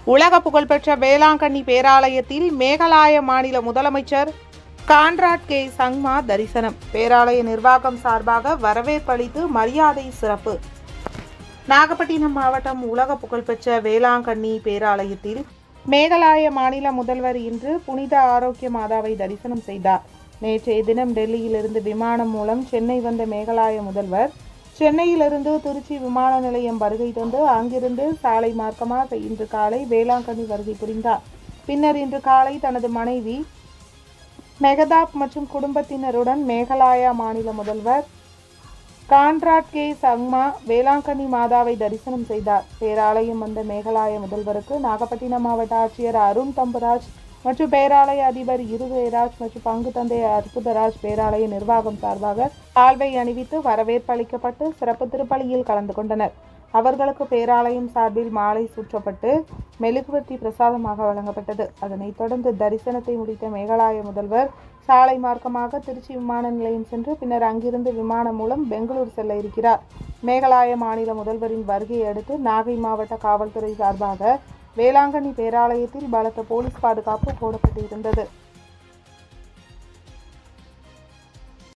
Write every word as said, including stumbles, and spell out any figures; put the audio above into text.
உலக புகழ்பெற்ற வேளாங்கண்ணி பேராலயத்தில் மேகாலய மாநில முதலமைச்சர் கான்ராட் கே சங்மா தரிசனம். பேராலய நிர்வாகம் சார்பாக வரவேற்பளித்து மரியாதை சிறப்பு. நாகப்பட்டினம் மாவட்டம் உலக புகழ்பெற்ற வேளாங்கண்ணி பேராலயத்தில் மேகாலய மாநில முதல்வர் இன்று புனித ஆரோக்கிய மாதாவை தரிசனம் செய்தார். நேற்றைய தினம் டெல்லியிலிருந்து விமானம் மூலம் சென்னை வந்த மேகாலய முதல்வர் சென்னையிலிருந்து திருச்சி விமான நிலையம் வருகை தந்து அங்கிருந்து சாலை மார்க்கமாக இன்று காலை வேளாங்கண்ணி வருகை புரிந்தார். பின்னர் இன்று காலை தனது மனைவி மெகதாப் மற்றும் குடும்பத்தினருடன் மேகாலயா மாநில முதல்வர் கான்ராட் கே சங்மா வேளாங்கண்ணி மாதாவை தரிசனம் செய்தார். பேராலயம் வந்த மேகாலய முதல்வருக்கு நாகப்பட்டினம் மாவட்ட ஆட்சியர் அருண் தம்புராஜ் மற்றும் பேராலய அதிபர் இருதயராஜ் மற்றும் பங்கு தந்தை அற்புதராஜ் பேராலய நிர்வாகம் சார்பாக சால்வை அணிவித்து வரவேற்பு அளிக்கப்பட்டு சிறப்பு திருப்பலியில் கலந்து கொண்டனர். அவர்களுக்கு பேராலயம் சார்பில் மாலை சூற்றப்பட்டு மெழுகுவர்த்தி பிரசாதமாக வழங்கப்பட்டது. அதனைத் தொடர்ந்து தரிசனத்தை முடித்த மேகாலய முதல்வர் சாலை மார்க்கமாக திருச்சி விமான நிலையம் சென்று பின்னர் அங்கிருந்து விமானம் மூலம் பெங்களூர் செல்ல இருக்கிறார். மேகாலய மாநில முதல்வரின் வருகையை அடுத்து நாகை மாவட்ட காவல்துறை சார்பாக வேளாங்கண்ணி பேராலயத்தில் பலத்த போலீஸ் பாதுகாப்பு போடப்பட்டிருந்தது.